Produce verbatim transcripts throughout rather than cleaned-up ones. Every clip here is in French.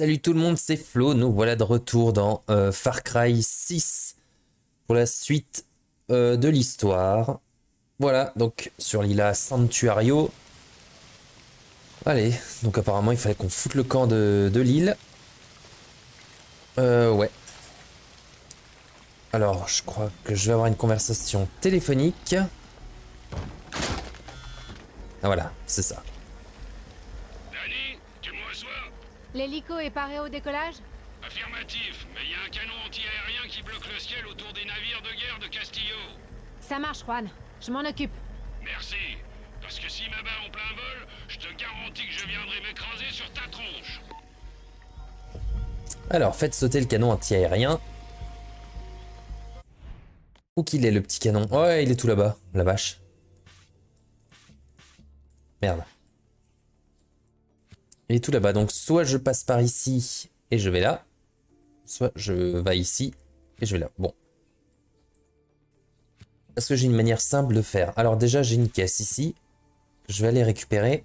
Salut tout le monde, c'est Flo, nous voilà de retour dans euh, Far Cry six pour la suite euh, de l'histoire. Voilà, donc sur l'île Santuario. Allez, donc apparemment il fallait qu'on foute le camp de, de l'île. Euh, ouais. Alors, je crois que je vais avoir une conversation téléphonique. Ah voilà, c'est ça. Danny, tu me reçois? L'hélico est paré au décollage? Affirmatif, mais il y a un canon anti-aérien qui bloque le ciel autour des navires de guerre de Castillo. Ça marche, Juan. Je m'en occupe. Merci, parce que s'ils m'abattent en plein vol, je te garantis que je viendrai m'écraser sur ta tronche. Alors, faites sauter le canon anti-aérien. Où qu'il est le petit canon? Oh, ouais, il est tout là-bas, la vache. Merde. Il est tout là-bas, donc soit je passe par ici et je vais là, soit je vais ici et je vais là. Bon. Est-ce que j'ai une manière simple de faire? Alors déjà, j'ai une caisse ici. Je vais aller récupérer.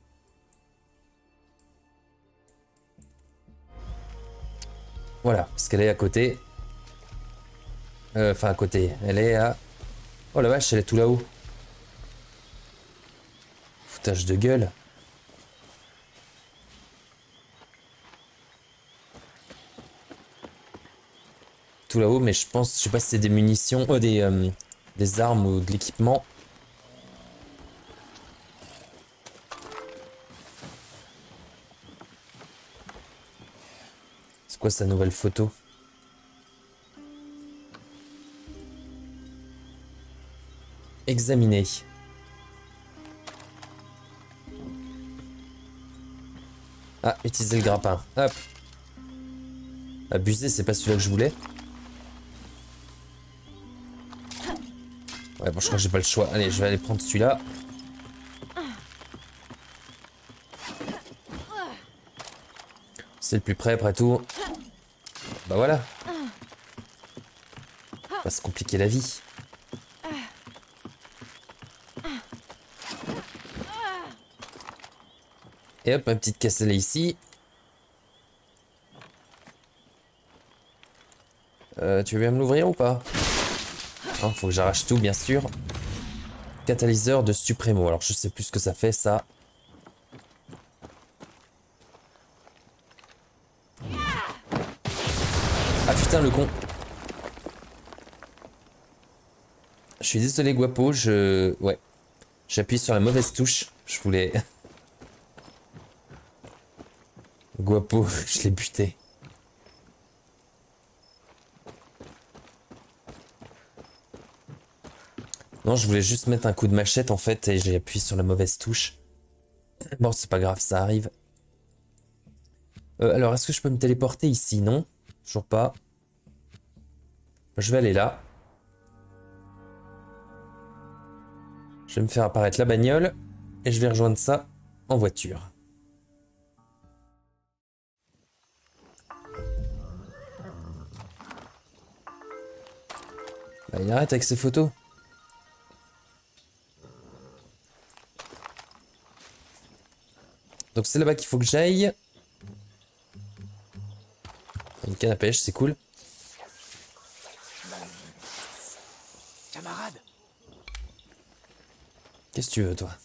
Voilà, parce qu'elle est à côté. Euh, Enfin, à côté. Elle est à... Oh la vache, elle est tout là-haut. Foutage de gueule. Tout là-haut, mais je pense, je sais pas si c'est des munitions, oh, des, euh, des armes ou de l'équipement. C'est quoi sa nouvelle photo? Examiner. Ah, utiliser le grappin. Hop. Abusé, c'est pas celui-là que je voulais. Ouais, bon, je crois que j'ai pas le choix. Allez, je vais aller prendre celui-là. C'est le plus près, après tout. Bah voilà. On va se compliquer la vie. Et hop, ma petite caisse, elle est ici. Euh, tu veux bien me l'ouvrir ou pas? Hein, faut que j'arrache tout, bien sûr. Catalyseur de Supremo. Alors, je sais plus ce que ça fait, ça. Ah putain, le con. Je suis désolé, Guapo, je... Ouais. J'appuie sur la mauvaise touche. Je voulais... Guapo, je l'ai buté. Non, je voulais juste mettre un coup de machette en fait et j'ai appuyé sur la mauvaise touche. Bon, c'est pas grave, ça arrive. Euh, alors, est-ce que je peux me téléporter ici? Non, toujours pas. Je vais aller là. Je vais me faire apparaître la bagnole et je vais rejoindre ça en voiture. Bah, il arrête avec ses photos. Donc c'est là-bas qu'il faut que j'aille. Une canne à pêche, c'est cool. Camarade. Qu'est-ce que tu veux, toi?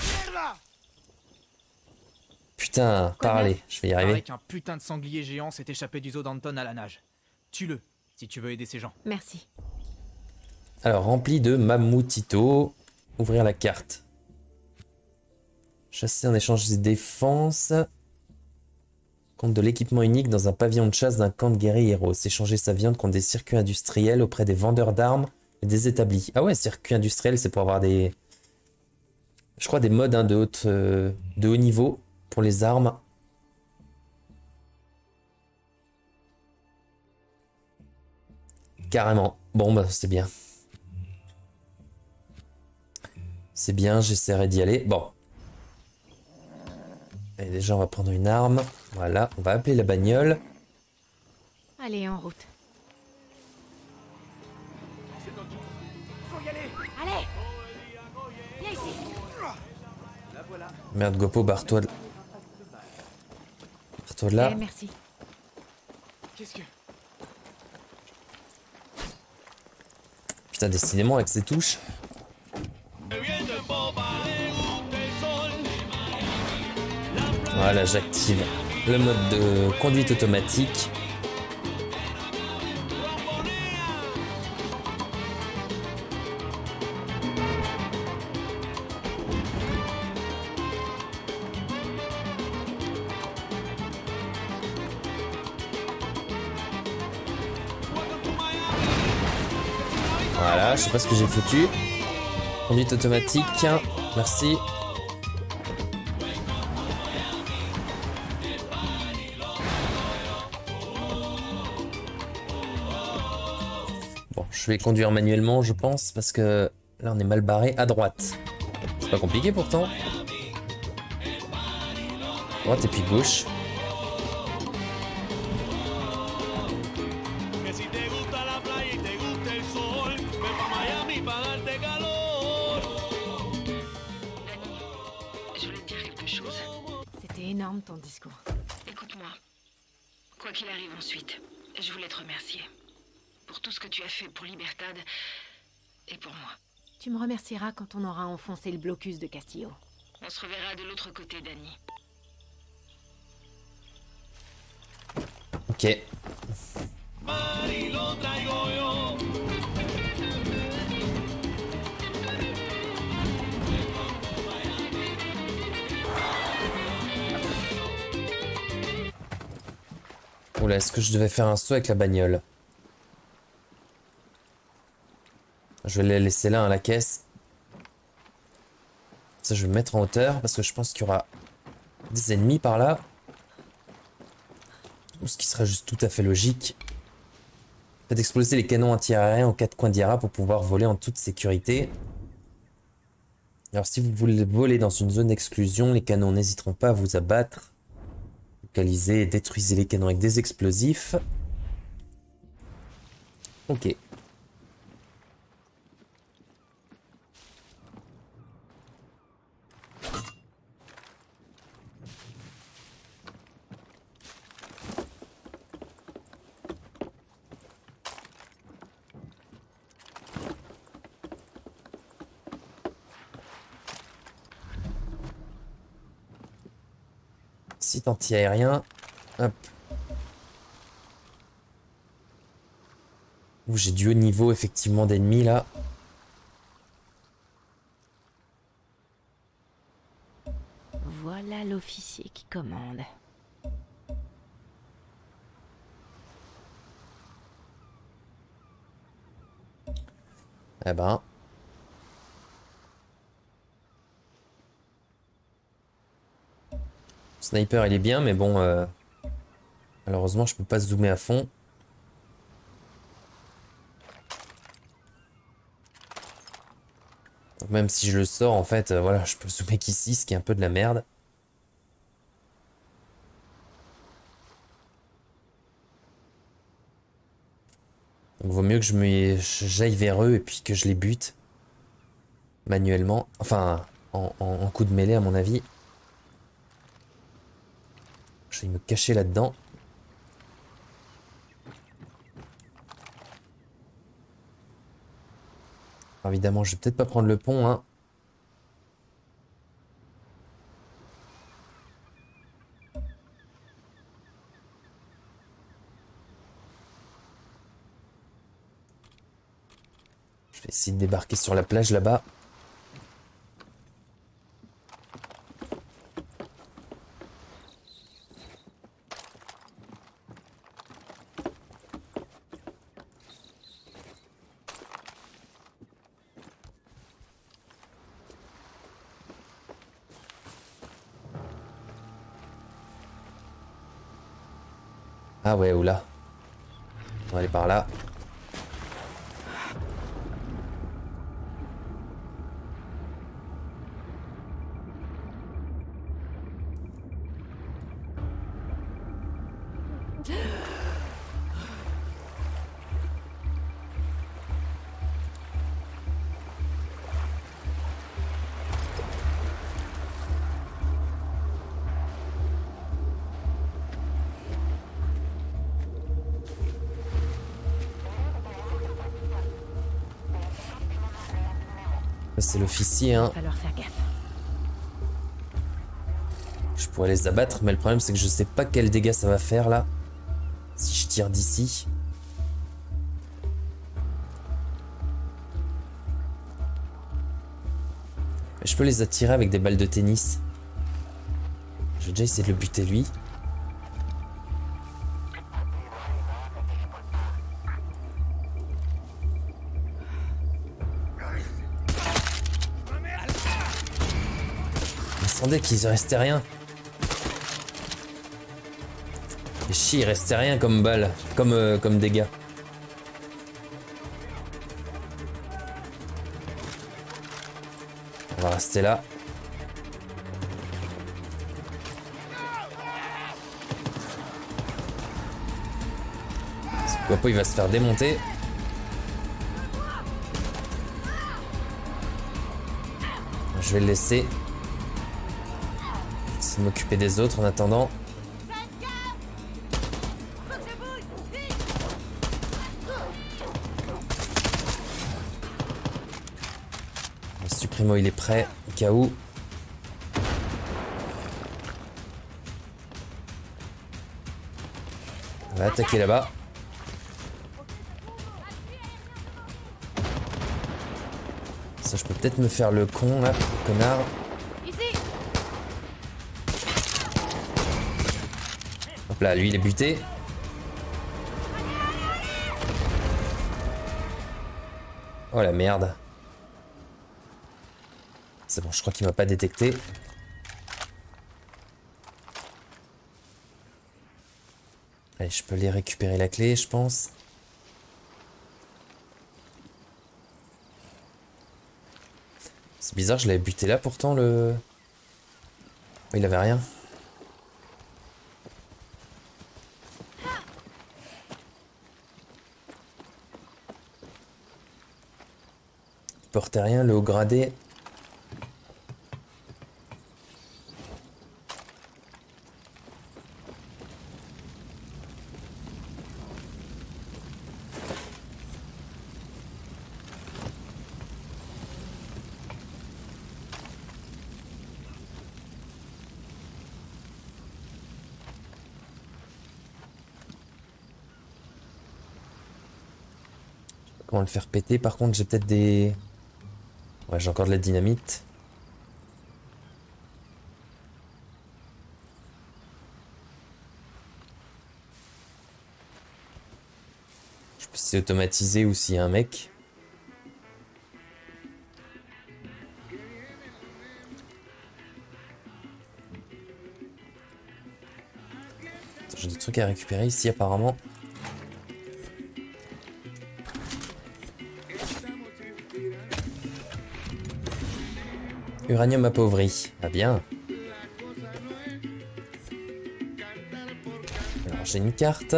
Putain, parlez, je vais y arriver. Paraît qu'un putain de sanglier géant s'est échappé du zoo d'Anton à la nage. Tue-le, si tu veux aider ces gens. Merci. Alors, rempli de mammouthito. Ouvrir la carte. Chasser en échange des défenses. Compte de l'équipement unique dans un pavillon de chasse d'un camp de guerriers héros. S'échanger sa viande contre des circuits industriels auprès des vendeurs d'armes et des établis. Ah ouais, circuit industriel, c'est pour avoir des... Je crois des modes hein, de, haute, euh, de haut niveau pour les armes. Carrément. Bon, bah c'est bien. C'est bien, j'essaierai d'y aller. Bon. Et déjà, on va prendre une arme. Voilà, on va appeler la bagnole. Allez, en route. Faut y aller. Allez! Viens ici! Merde, Gopo, barre-toi de... porte là. Eh, merci. Qu'est-ce que... Putain, décidément avec ces touches. Voilà, j'active le mode de conduite automatique. Voilà, je sais pas ce que j'ai foutu. Conduite automatique, merci. Bon, je vais conduire manuellement, je pense, parce que là on est mal barré à droite. C'est pas compliqué pourtant. Droite et puis gauche. Énorme ton discours. Écoute-moi. Quoi qu'il arrive ensuite, je voulais te remercier. Pour tout ce que tu as fait pour Libertad et pour moi. Tu me remercieras quand on aura enfoncé le blocus de Castillo. On se reverra de l'autre côté, Dani. Ok. Oula, est-ce que je devais faire un saut avec la bagnole? Je vais la laisser là à la caisse. Ça, je vais me mettre en hauteur parce que je pense qu'il y aura des ennemis par là. Ce qui sera juste tout à fait logique. Faites exploser les canons anti-aériens aux quatre coins d'Yara pour pouvoir voler en toute sécurité. Alors si vous voulez voler dans une zone d'exclusion, les canons n'hésiteront pas à vous abattre. Localisez et détruisez les canons avec des explosifs. Ok. Site anti-aérien. Hop. Ouh, j'ai du haut niveau effectivement d'ennemis là. Voilà l'officier qui commande. Eh ben. Sniper il est bien mais bon euh, malheureusement je peux pas zoomer à fond. Donc même si je le sors en fait euh, voilà je peux zoomer qu'ici ce qui est un peu de la merde. Donc vaut mieux que je me j'aille vers eux et puis que je les bute manuellement, enfin en, en, en coup de mêlée à mon avis. Je vais me cacher là-dedans. Évidemment, je vais peut-être pas prendre le pont, hein. Je vais essayer de débarquer sur la plage là-bas. Ah ouais, oula. On va aller par là. C'est l'officier, hein. Il va falloir faire gaffe. Je pourrais les abattre, mais le problème c'est que je sais pas quel dégât ça va faire là. Si je tire d'ici. Mais je peux les attirer avec des balles de tennis. Je vais déjà essayer de le buter lui. Il me semblait qu'il restait rien. Et chi, il restait rien comme balle, comme, euh, comme dégâts. On va rester là. Ce Guapo, il va se faire démonter. Je vais le laisser. Je vais essayer de m'occuper des autres en attendant. Supprimo, il est prêt, au cas où. On va attaquer là-bas. Ça, je peux peut-être me faire le con, là, le connard. Hop là, lui, il est buté. Oh la merde. C'est bon, je crois qu'il m'a pas détecté. Allez, je peux aller récupérer la clé, je pense. C'est bizarre, je l'avais buté là pourtant, le... Oh, il avait rien. Il portait rien, le haut gradé. Comment le faire péter? Par contre, j'ai peut-être des... Ouais, j'ai encore de la dynamite. Je peux essayer d'automatiser ou s'il y a un mec. J'ai des trucs à récupérer ici apparemment. Uranium appauvri. Ah bien. Alors j'ai une carte.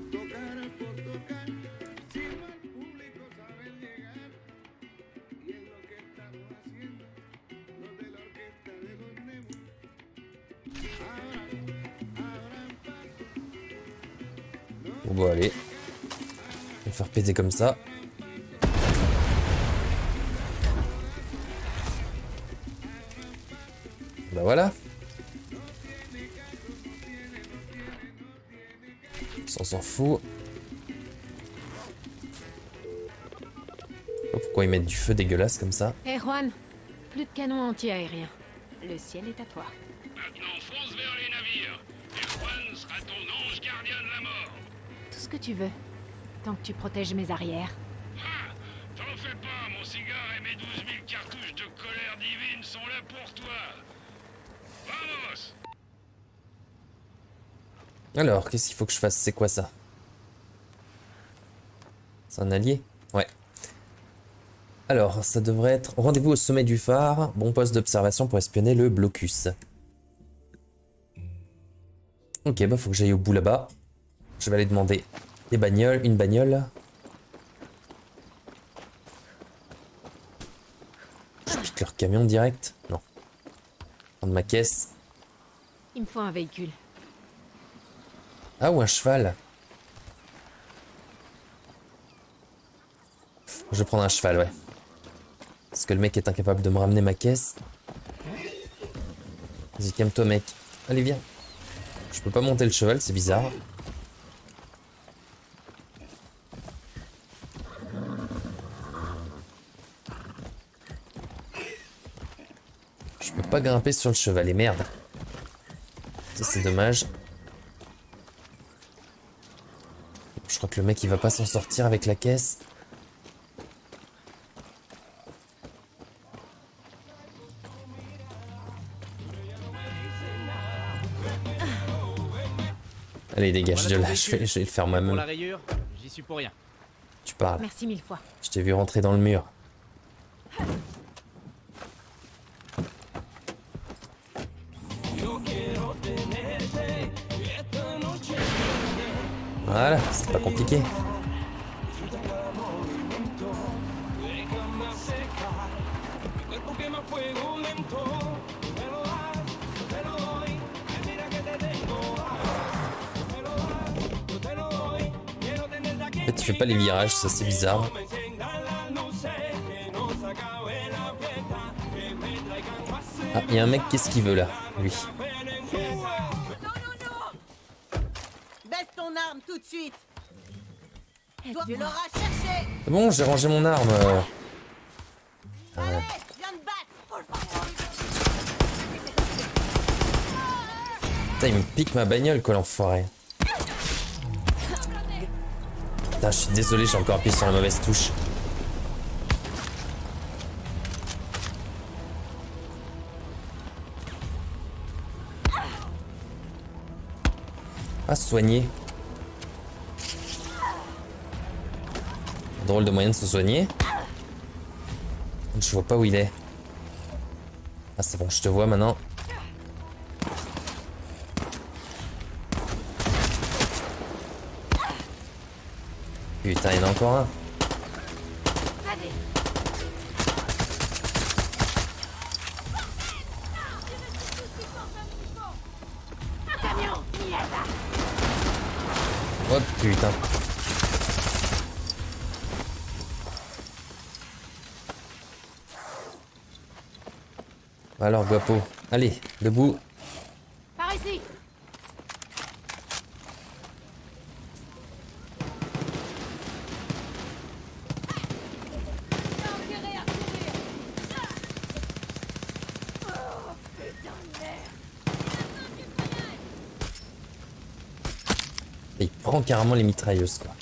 Bon bah allez. On va faire péter comme ça. Bah voilà. On s'en fout. Oh, pourquoi ils mettent du feu dégueulasse comme ça? Hé hey Juan, plus de canons anti-aériens. Le ciel est à toi. Maintenant, fonce vers les navires. Et Juan sera ton ange gardien de la mort. Tout ce que tu veux, tant que tu protèges mes arrières. Ah, t'en fais pas, mon cigare et mes douze mille cartouches de colère divine sont là pour toi. Vamos! Alors, qu'est-ce qu'il faut que je fasse? C'est quoi ça? C'est un allié? Ouais. Alors, ça devrait être... Rendez-vous au sommet du phare. Bon poste d'observation pour espionner le blocus. Ok, bah faut que j'aille au bout là-bas. Je vais aller demander des bagnoles, une bagnole. Je pique leur camion direct. Non. Prendre ma caisse. Il me faut un véhicule. Ah, ou un cheval. Je vais prendre un cheval, ouais. Parce que le mec est incapable de me ramener ma caisse. Vas-y, calme-toi, mec. Allez, viens. Je peux pas monter le cheval, c'est bizarre. Je peux pas grimper sur le cheval, et merde. Ça, c'est dommage. Je crois que le mec, il va pas s'en sortir avec la caisse. Allez, dégage de là, je vais, je vais le faire Pour la moi-même. rayure, j'y suis pour rien. Tu parles. Merci mille fois. Je t'ai vu rentrer dans le mur. Voilà, c'est pas compliqué. En fait, tu fais pas les virages, ça c'est bizarre. Ah, il y a un mec, qu'est-ce qu'il veut là, lui? Baisse ton arme tout de suite. Toi, tu l'auras cherché. C'est bon, j'ai rangé mon arme. euh. Ah ouais. Allez, viens te battre. Putain, il me pique ma bagnole, quoi, l'enfoiré. Putain, je suis désolé, j'ai encore appuyé sur la mauvaise touche. Ah, soigner. Drôle de moyen de se soigner. Je vois pas où il est. Ah, c'est bon, je te vois maintenant. Putain, il y en a encore un. Oh putain. Alors, guapo. Allez, debout. Par ici. Il prend carrément les mitrailleuses, quoi.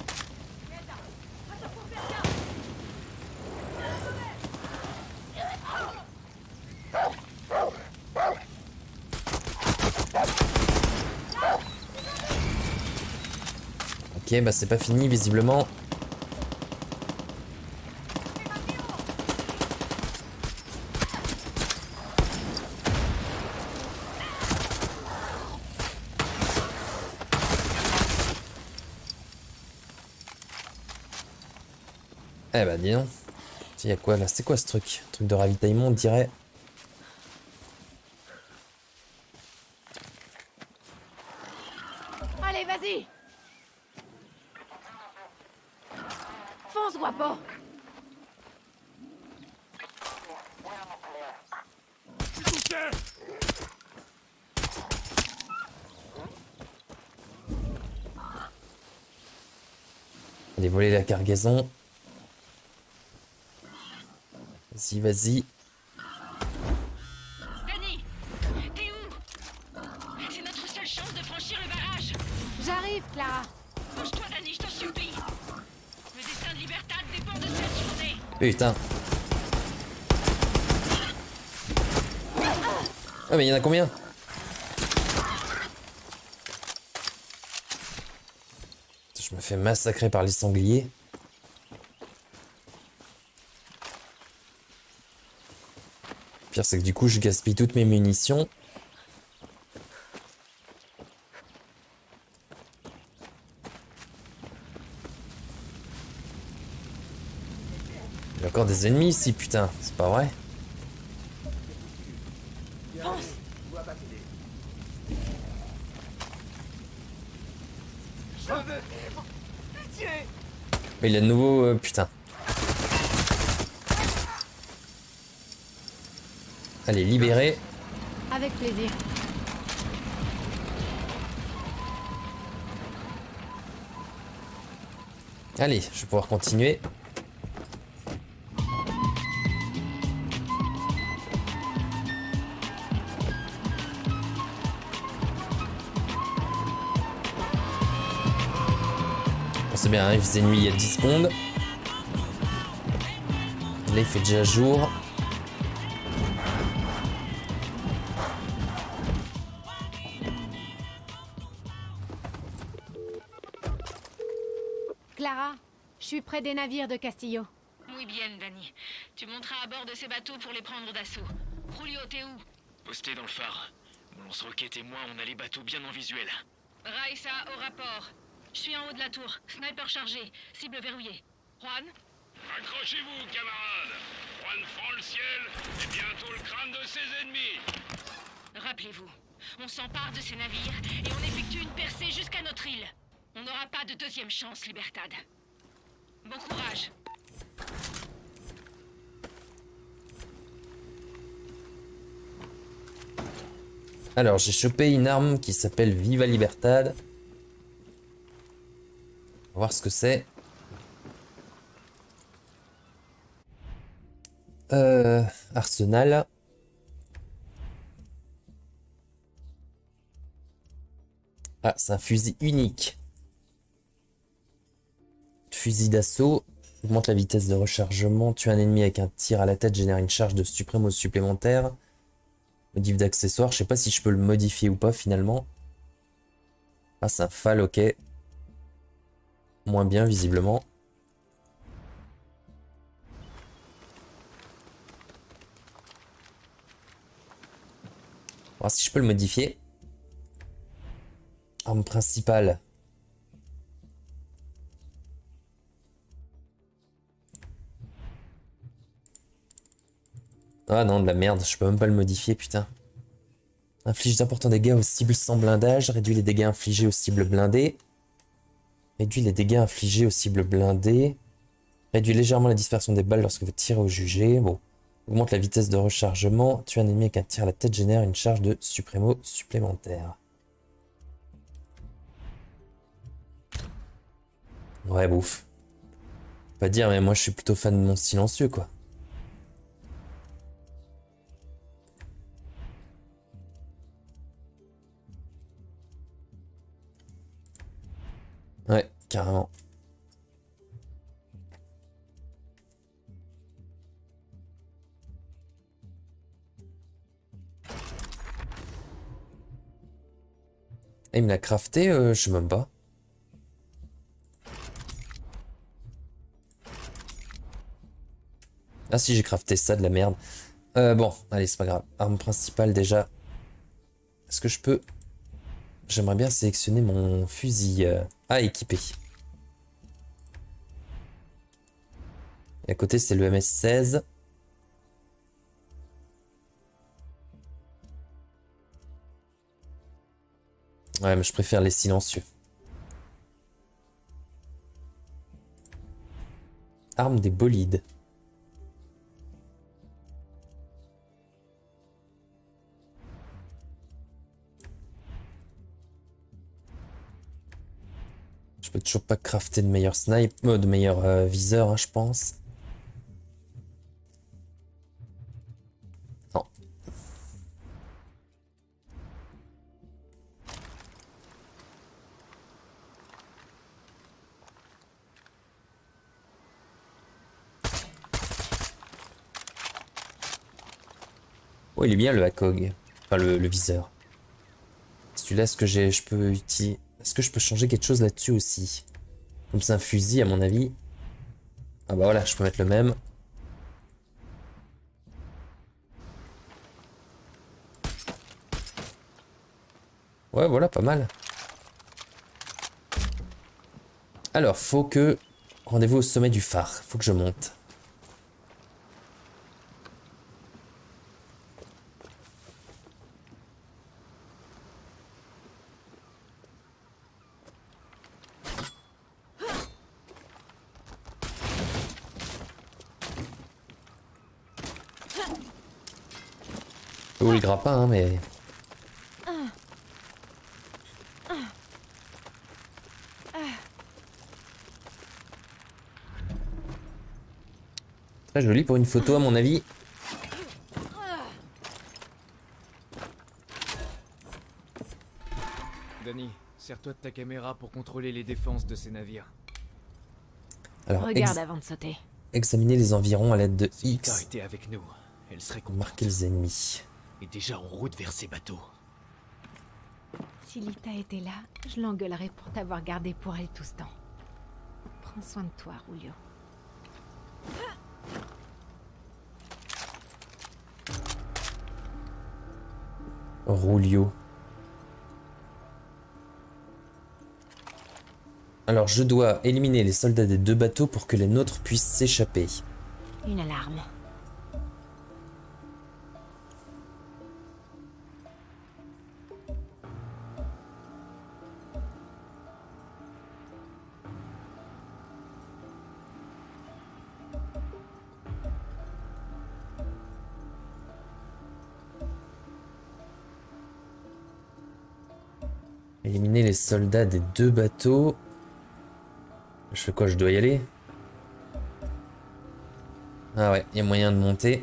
Ok, bah c'est pas fini visiblement. Eh bah dis donc. Il y a quoi là? C'est quoi ce truc? Un truc de ravitaillement on dirait. Allez, vas-y. Fonce, guapo. Allez, voler la cargaison. Vas-y, vas-y. Danny, t'es où? C'est notre seule chance de franchir le barrage. J'arrive, Clara. Bouge-toi, Danny, je t'en supplie. Le destin de Libertad dépend de cette journée. Putain. Ah mais il y en a combien? Je me fais massacrer par les sangliers. Le pire c'est que du coup je gaspille toutes mes munitions. Il y a encore des ennemis ici, putain, c'est pas vrai. Mais il a de nouveau... Euh, putain. Allez, libéré. Avec plaisir. Allez, je vais pouvoir continuer. Bon, c'est bien, hein, il faisait nuit il y a dix secondes. Là, il fait déjà jour. Clara, je suis près des navires de Castillo. Muy bien, Danny. Tu monteras à bord de ces bateaux pour les prendre d'assaut. Julio, t'es où? Posté dans le phare. Mon lance-roquette et moi, on a les bateaux bien en visuel. Raissa, au rapport. Je suis en haut de la tour. Sniper chargé. Cible verrouillée. Juan? Accrochez-vous, camarades. Juan fend le ciel et bientôt le crâne de ses ennemis. Rappelez-vous, on s'empare de ces navires et on effectue une percée jusqu'à notre île. On n'aura pas de deuxième chance, Libertad. Bon courage. Alors, j'ai chopé une arme qui s'appelle Viva Libertad. On va voir ce que c'est. Euh, arsenal. Ah, c'est un fusil unique. Fusil d'assaut. Augmente la vitesse de rechargement. Tue un ennemi avec un tir à la tête. Génère une charge de suprême supplémentaire. Modif d'accessoire. Je sais pas si je peux le modifier ou pas finalement. Ah, c'est un F A L, ok. Moins bien visiblement. On va voir si je peux le modifier. Arme principale. Ah non, de la merde, je peux même pas le modifier, putain. Inflige d'importants dégâts aux cibles sans blindage. Réduit les dégâts infligés aux cibles blindées. Réduit les dégâts infligés aux cibles blindées. Réduit légèrement la dispersion des balles lorsque vous tirez au jugé. Bon. Augmente la vitesse de rechargement. Tue un ennemi avec un tir à la tête. Génère une charge de suprémo supplémentaire. Ouais, bouffe. Pas dire, mais moi je suis plutôt fan de mon silencieux, quoi. Ouais, carrément. Et il me l'a crafté, euh, je sais même pas. Ah si, j'ai crafté ça, de la merde. Euh, bon, allez, c'est pas grave. Arme principale déjà. Est-ce que je peux... J'aimerais bien sélectionner mon fusil euh, à équiper. Et à côté, c'est le M S seize. Ouais, mais je préfère les silencieux. Arme des bolides. Je peux toujours pas crafter de meilleur snipe, euh, de meilleur euh, viseur, hein, je pense. Non. Oh, il est bien le ACOG, enfin le, le viseur. Celui-là, est-ce que j'ai, je peux utiliser... Est-ce que je peux changer quelque chose là-dessus aussi? Comme c'est un fusil, à mon avis. Ah bah voilà, je peux mettre le même. Ouais, voilà, pas mal. Alors, faut que... Rendez-vous au sommet du phare. Faut que je monte. Cool le grappin, hein, mais... Très joli pour une photo à mon avis. Danny, sers-toi de ta caméra pour contrôler les défenses de ces navires. Alors, Regarde ex avant de sauter. examiner les environs à l'aide de X. Car était avec nous, elle serait Pour contente. marquer les ennemis. Et déjà en route vers ces bateaux. Si Lita était là, je l'engueulerais pour t'avoir gardé pour elle tout ce temps. Prends soin de toi, Julio. Julio. Alors je dois éliminer les soldats des deux bateaux pour que les nôtres puissent s'échapper. Une alarme. Éliminer les soldats des deux bateaux. Je fais quoi? Je dois y aller? Ah ouais, il y a moyen de monter.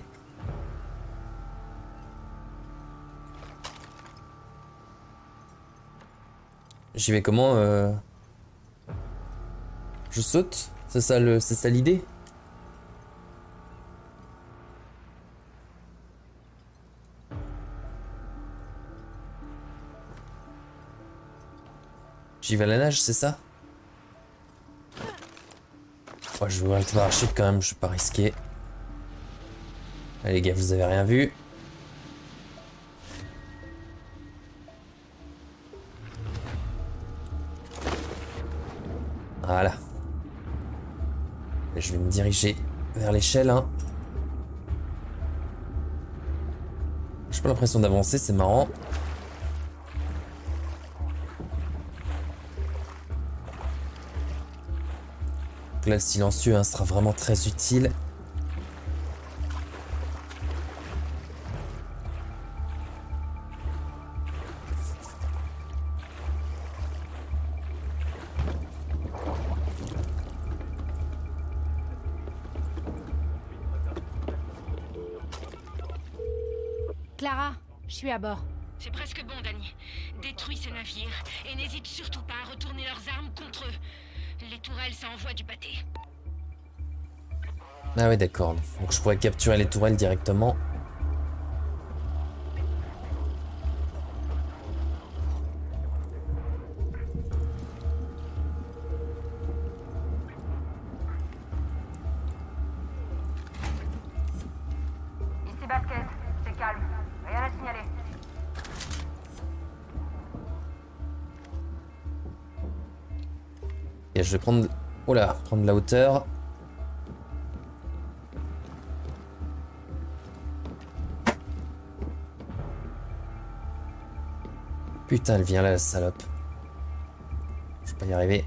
J'y vais comment euh... Je saute? C'est ça le, c'est ça l'idée? J'y vais à la nage, c'est ça? Oh, je vais ouvrir le parachute quand même, je suis pas risqué. Allez les gars, vous avez rien vu? Voilà. Et je vais me diriger vers l'échelle. Hein. J'ai pas l'impression d'avancer, c'est marrant. Donc là, le silencieux hein, sera vraiment très utile. Clara, je suis à bord. C'est presque bon, Danny. Détruis ces navires et n'hésite surtout pas à retourner leurs armes contre eux. Les tourelles, ça envoie du pâté. Ah ouais, d'accord. Donc je pourrais capturer les tourelles directement. Ici Basket, c'est calme. Rien à signaler. Et je vais prendre... Oh là, prendre la hauteur. Putain, elle vient là, la salope. Je vais pas y arriver.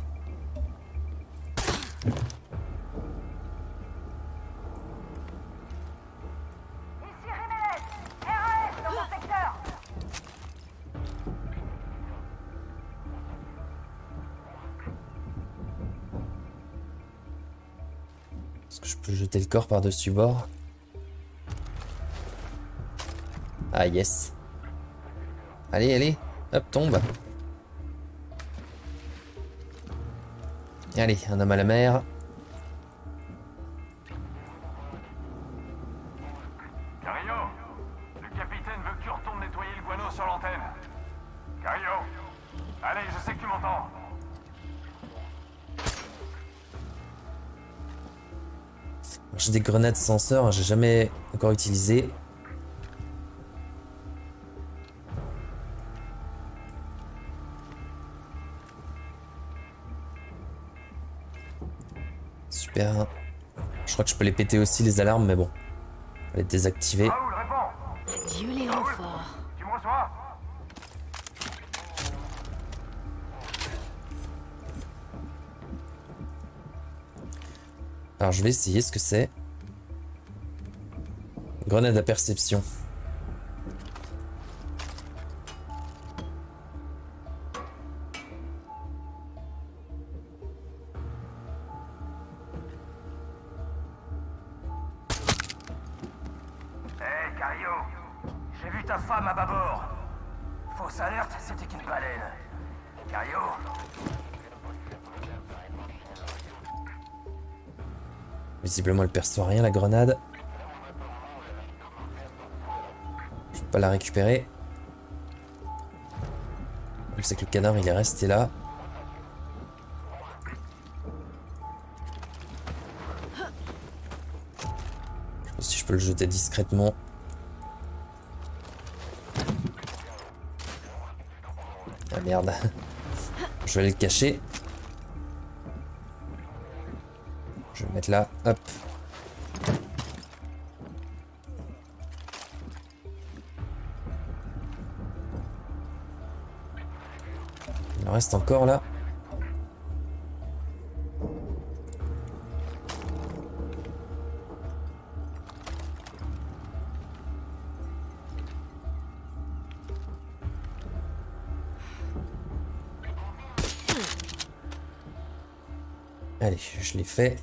Ici Jiménez, R A S dans mon secteur. Est-ce que je peux jeter le corps par-dessus bord? Ah yes. Allez, allez. Hop, tombe. Allez, un homme à la mer. Carillo, le capitaine veut que tu retournes nettoyer le guano sur l'antenne. Carillo, allez, je sais que tu m'entends. J'ai des grenades senseurs, hein, j'ai jamais encore utilisé. Super. Je crois que je peux les péter aussi les alarmes, mais bon. On va les désactiver. Raoul, réponds. Adieu les renforts. Tu me reçois? Alors je vais essayer ce que c'est. Grenade à perception. femme à bâbord. Fausse alerte, c'était qu'une baleine. Cario. Visiblement, elle perçoit rien, la grenade. Je peux pas la récupérer. Je sais que le canard, il est resté là. Je sais pas si je peux le jeter discrètement. Ah merde. Je vais aller le cacher. Je vais le mettre là. Hop. Il en reste encore là. Allez, je l'ai fait.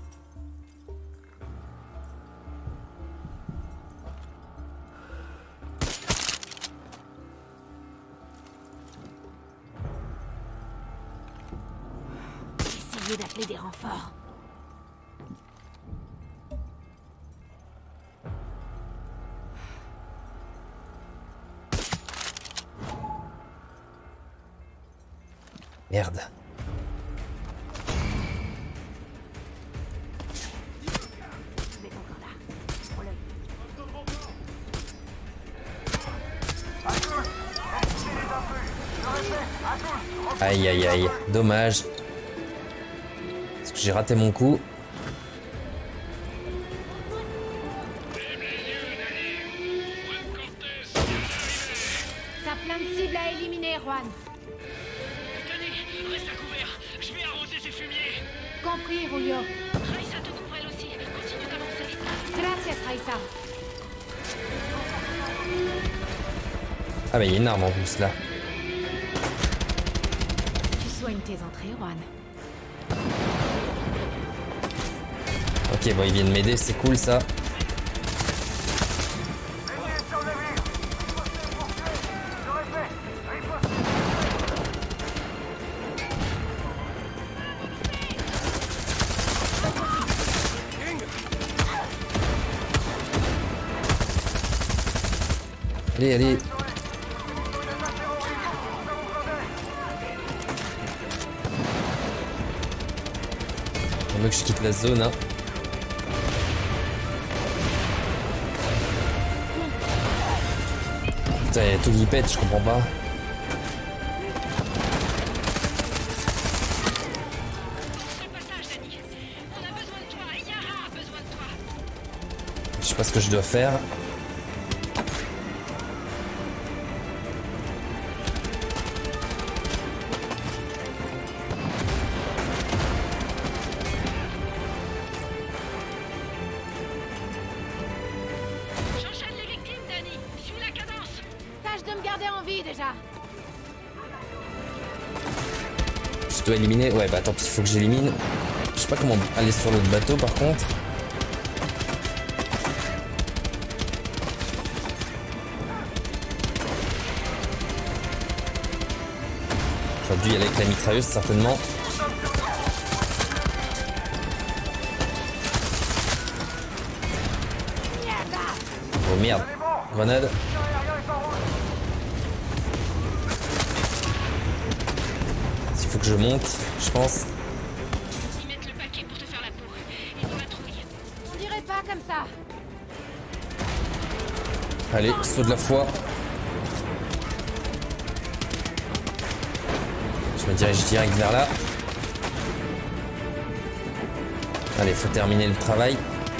Essayez d'appeler des renforts. Merde. Aïe aïe aïe, dommage. Parce que j'ai raté mon coup. T'as plein de cibles à éliminer, Juan. Tenez, reste à couvert. Je vais arroser ces fumiers. Compris, Julio. Raissa te couvre elle aussi. Continue d'avancer. Gracias, Raissa. Ah bah il y a une arme en plus là. Tu soignes tes entrées, Juan. Ok, bon ils viennent m'aider, c'est cool ça. Allez, allez. Il faut que je quitte la zone, hein. Putain, il y a tout qui pète, je comprends pas. Je sais pas ce que je dois faire. Je dois éliminer. Ouais, bah tant pis, il faut que j'élimine. Je sais pas comment aller sur l'autre bateau par contre. J'aurais dû y aller avec la mitrailleuse certainement. Oh merde, grenade. Il faut que je monte, je pense. Ils mettent le paquet pour te faire la peau. Ils nous patrouillent. On dirait pas comme ça. Allez, saut de la foi. Je me dirige direct vers là. Allez, faut terminer le travail.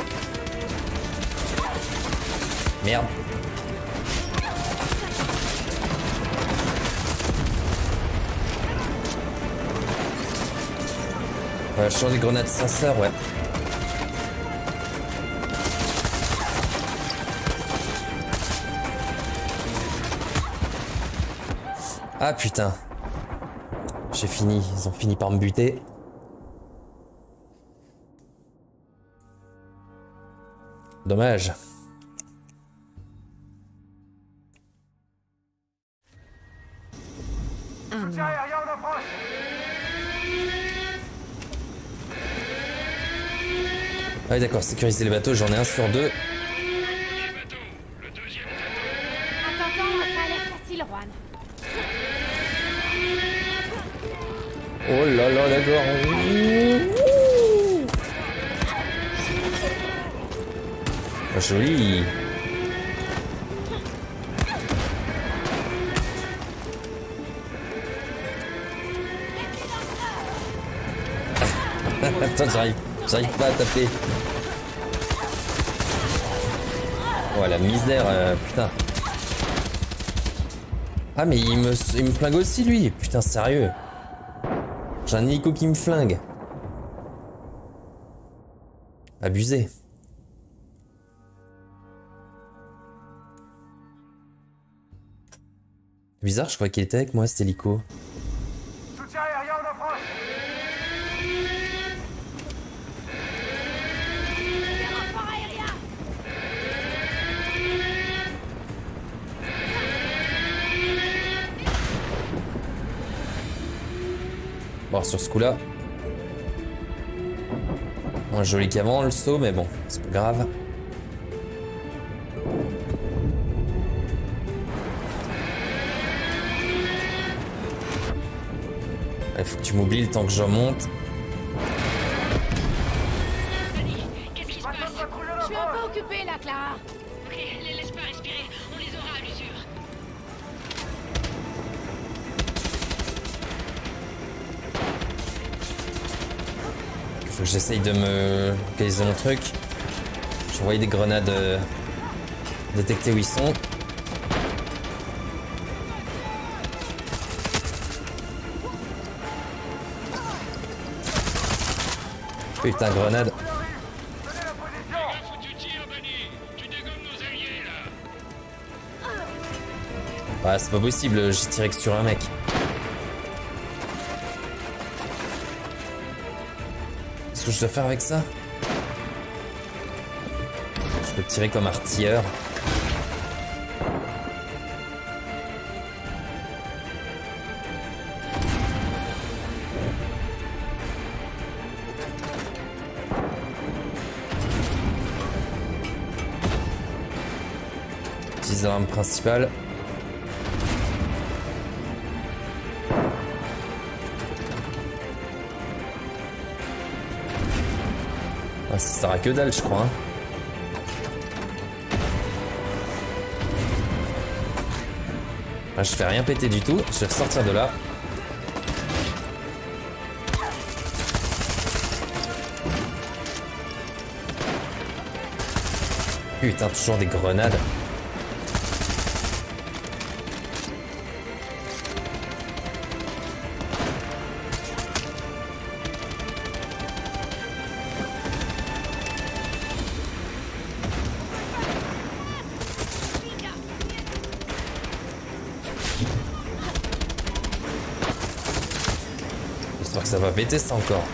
Merde. Ouais, je change des grenades senseurs, ouais. Ah putain. J'ai fini, ils ont fini par me buter. Dommage. un de Soutien moins. aérien en approche. Ah oui d'accord, sécuriser les bateaux, j'en ai un sur deux. Attends, attends, ça a l'air facile, Juan. Oh là là, d'accord. Oh, joli. Attends, j'arrive, j'arrive pas à taper. Oh la misère, euh, putain. Ah mais il me, il me flingue aussi lui, putain sérieux. J'ai un hélico qui me flingue. Abusé. Bizarre, je crois qu'il était avec moi cet hélico. Soutien aérien en approche. Bon, sur ce coup-là. Moins joli qu'avant le saut, mais bon, c'est pas grave. Il faut que tu m'oublies le temps que je remonte. Dani, qu'est-ce qui se passe? Je suis un peu occupée là, Clara. Ok, les laisse pas respirer, on les aura à l'usure. Il faut que j'essaye de me localiser mon truc. J'ai envoyé des grenades euh, détecter où ils sont. Putain, grenade. Bah, c'est pas possible, j'ai tiré que sur un mec. Qu'est-ce que je dois faire avec ça? Je peux tirer comme artilleur. Utiliser l'arme principale. Ah, ça sert à que dalle, je crois. Hein. Ah, je fais rien péter du tout. Je vais ressortir de là. Putain, toujours des grenades. J'espère que ça va péter ça encore.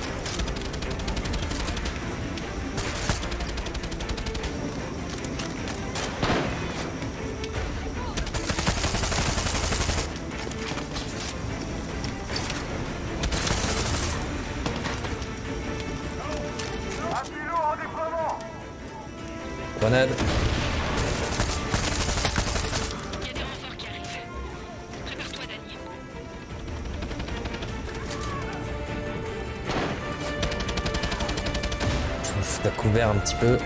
Appui lourd en déploiement. Grenade. Il y a des renforts qui arrivent. Prépare-toi, Dani. Je me fous à couvert un petit peu.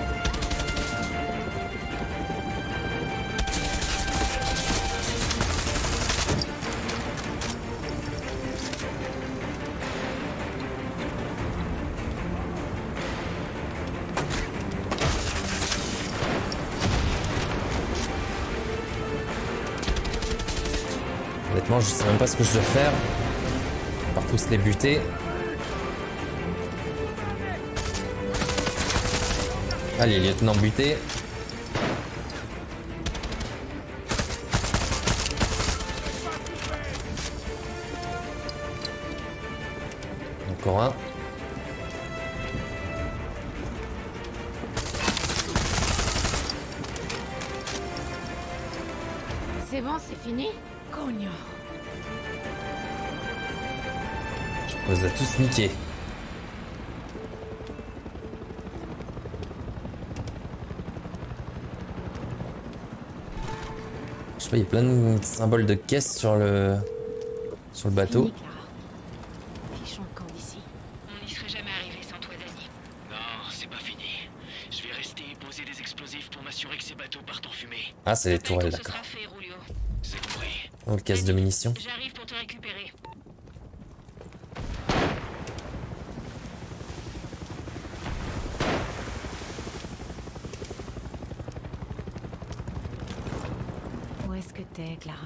Honnêtement, je sais même pas ce que je dois faire. On va tous les buter. Allez, lieutenant buté. Encore un. C'est bon, c'est fini? Cogno. On les a tous niqués. Je sais pas, il y a plein de symboles de caisse sur le sur le bateau. Fini, Clara. Fichons le camp d'ici. On n'y serait jamais arrivé sans toi, Danny. Non, c'est pas fini. Je vais rester et poser des explosifs pour m'assurer que ces bateaux partent en fumée. Ah, c'est les Rappelle tourelles, quand ce d'accord. sera fait, Rulio. C'est compris. Oh, le caisse de munitions. J'arrive pour te récupérer. Où est-ce que t'es, Clara?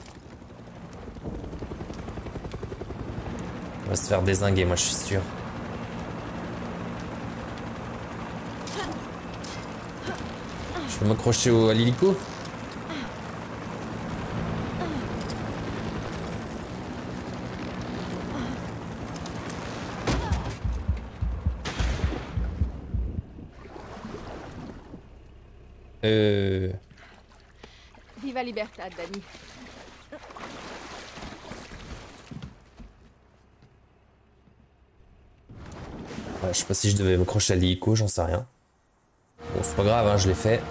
On va se faire dézinguer, moi je suis sûr. Je peux m'accrocher au- à l'hélico? Euh... Viva Libertad, Danny. Ouais, je sais pas si je devais m'accrocher à l'hélico, j'en sais rien. Bon, c'est pas grave, hein, je l'ai fait.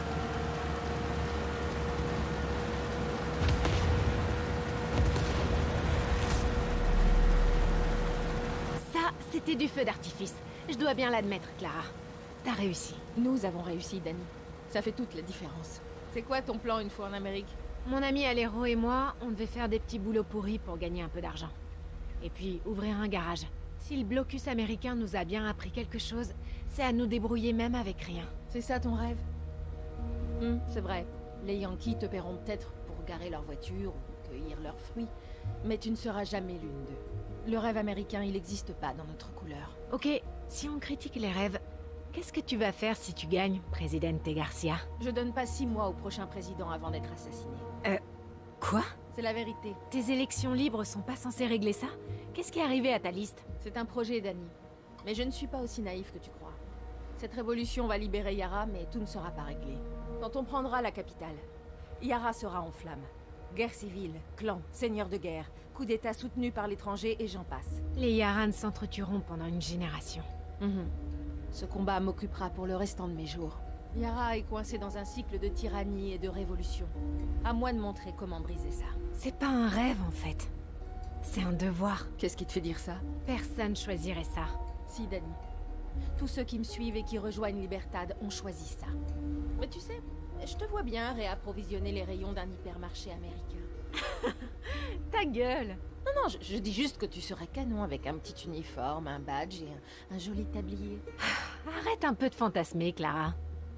Ça, c'était du feu d'artifice. Je dois bien l'admettre, Clara. T'as réussi. Nous avons réussi, Danny. Ça fait toute la différence. C'est quoi ton plan une fois en Amérique? Mon ami Alero et moi, on devait faire des petits boulots pourris pour gagner un peu d'argent. Et puis, ouvrir un garage. Si le blocus américain nous a bien appris quelque chose, c'est à nous débrouiller même avec rien. C'est ça ton rêve? Hmm, c'est vrai. Les Yankees te paieront peut-être pour garer leur voiture ou cueillir leurs fruits, mais tu ne seras jamais l'une d'eux. Le rêve américain, il n'existe pas dans notre couleur. Ok, si on critique les rêves, qu'est-ce que tu vas faire si tu gagnes, Presidente Garcia? Je donne pas six mois au prochain président avant d'être assassiné. Euh... Quoi? C'est la vérité. Tes élections libres sont pas censées régler ça? Qu'est-ce qui est arrivé à ta liste? C'est un projet, Danny. Mais je ne suis pas aussi naïf que tu crois. Cette révolution va libérer Yara, mais tout ne sera pas réglé. Quand on prendra la capitale, Yara sera en flammes. Guerre civile, clans, seigneurs de guerre, coup d'état soutenu par l'étranger et j'en passe. Les Yaran s'entretueront pendant une génération. Mhm. Ce combat m'occupera pour le restant de mes jours. Yara est coincée dans un cycle de tyrannie et de révolution. À moi de montrer comment briser ça. C'est pas un rêve, en fait. C'est un devoir. Qu'est-ce qui te fait dire ça? Personne choisirait ça. Si, Danny. Tous ceux qui me suivent et qui rejoignent Libertad ont choisi ça. Mais tu sais, je te vois bien réapprovisionner les rayons d'un hypermarché américain. Ta gueule! Non, non, je, je dis juste que tu serais canon avec un petit uniforme, un badge et un, un joli tablier. Arrête un peu de fantasmer, Clara.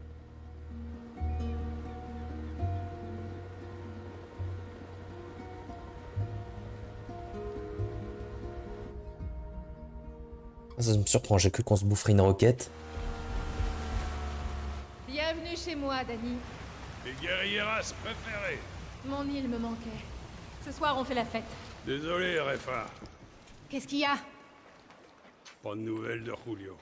Ça me surprend, j'ai cru qu'on se boufferait une roquette. Bienvenue chez moi, Danny. Les guerrilleras préférés. Mon île me manquait. Ce soir, on fait la fête. Désolé, R F A. Qu'est-ce qu'il y a? Pas de nouvelles de Julio.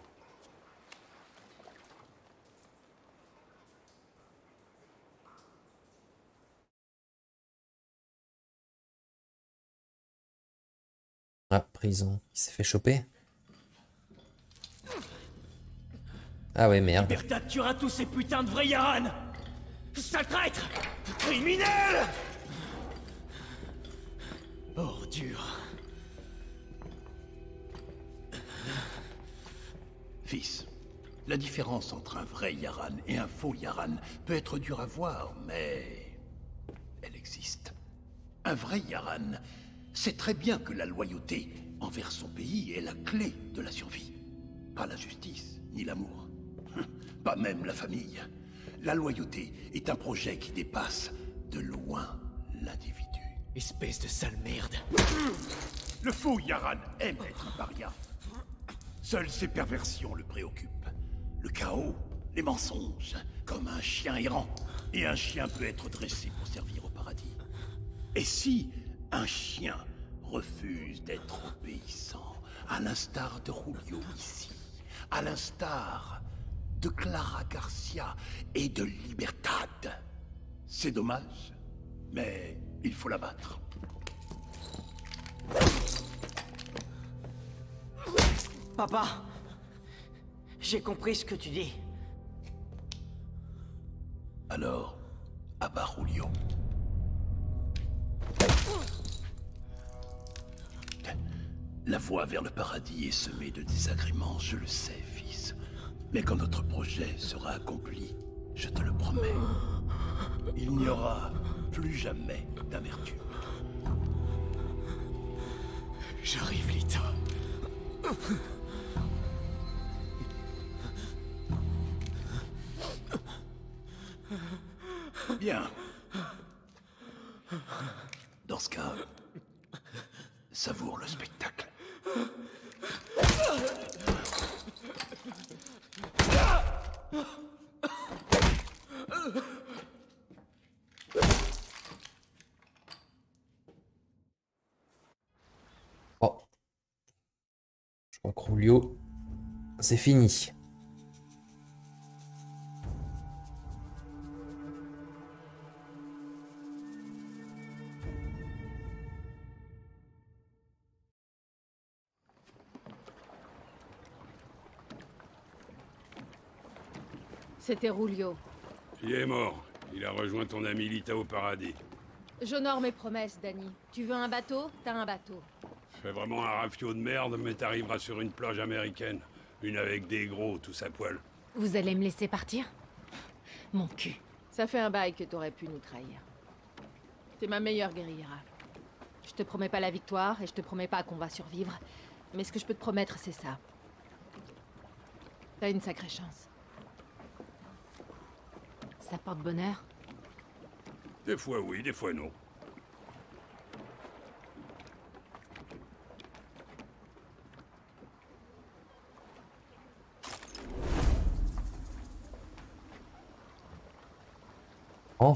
Ah, prison. Il s'est fait choper. Ah ouais, merde. Libertad tuera tous ces putains de vrais Yaran! Sale traître! Criminel! Ordure. Fils, la différence entre un vrai Yaran et un faux Yaran peut être dure à voir, mais elle existe. Un vrai Yaran sait très bien que la loyauté envers son pays est la clé de la survie. Pas la justice, ni l'amour. Pas même la famille. La loyauté est un projet qui dépasse de loin l'individu. Espèce de sale merde. Le faux Yaran aime être un paria. Seules ses perversions le préoccupent. Le chaos, les mensonges, comme un chien errant. Et un chien peut être dressé pour servir au paradis. Et si un chien refuse d'être obéissant, à l'instar de Julio ici, à l'instar de Clara Garcia et de Libertad, c'est dommage, mais il faut l'abattre. Papa, j'ai compris ce que tu dis. Alors, abat Julio. La voie vers le paradis est semée de désagréments, je le sais, fils. Mais quand notre projet sera accompli, je te le promets, il n'y aura plus jamais d'amertume. J'arrive, Lita. Bien. Dans ce cas, savoure le spectacle. Oh. Je crois que Julio, c'est fini. C'était Julio. Il est mort. Il a rejoint ton ami Lita au paradis. J'honore mes promesses, Danny. Tu veux un bateau? T'as un bateau. Fais vraiment un rafio de merde, mais t'arriveras sur une plage américaine. Une avec des gros, tous à poil. Vous allez me laisser partir? Mon cul. Ça fait un bail que t'aurais pu nous trahir. T'es ma meilleure guerrière. Je te promets pas la victoire, et je te promets pas qu'on va survivre. Mais ce que je peux te promettre, c'est ça. T'as une sacrée chance. Ça porte bonheur? Des fois oui, des fois non. Oh.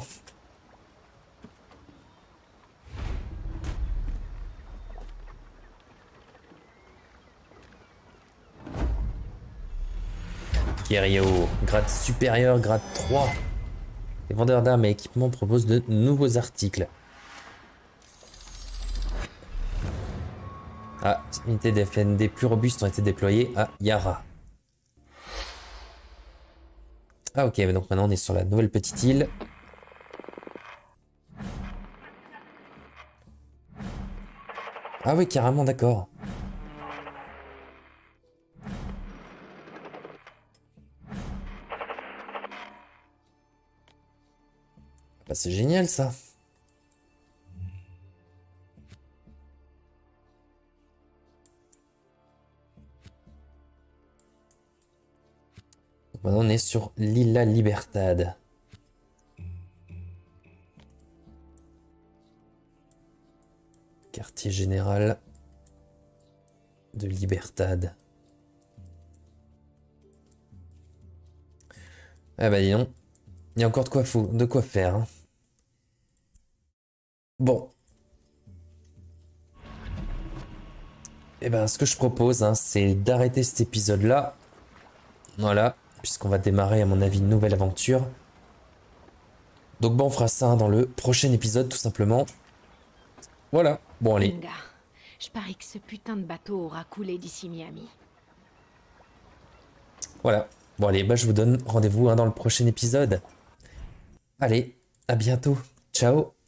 Guerrier, grade supérieur, grade trois. Les vendeurs d'armes et équipements proposent de nouveaux articles. Ah, les unités des F N D plus robustes ont été déployées à Yara. Ah ok, donc maintenant on est sur la nouvelle petite île. Ah oui, carrément, d'accord. Bah, c'est génial ça. Donc maintenant on est sur l'île La Libertad. Quartier général de Libertad. Ah bah dis donc, il y a encore de quoi, fou, de quoi faire. Hein. Bon. Et ben ce que je propose, hein, c'est d'arrêter cet épisode-là. Voilà, puisqu'on va démarrer à mon avis une nouvelle aventure. Donc bon, on fera ça hein, dans le prochain épisode tout simplement. Voilà, bon allez. Linda, je parie que ce putain de bateau aura coulé d'ici Miami. Voilà, bon allez, bah je vous donne rendez-vous hein, dans le prochain épisode. Allez, à bientôt, ciao.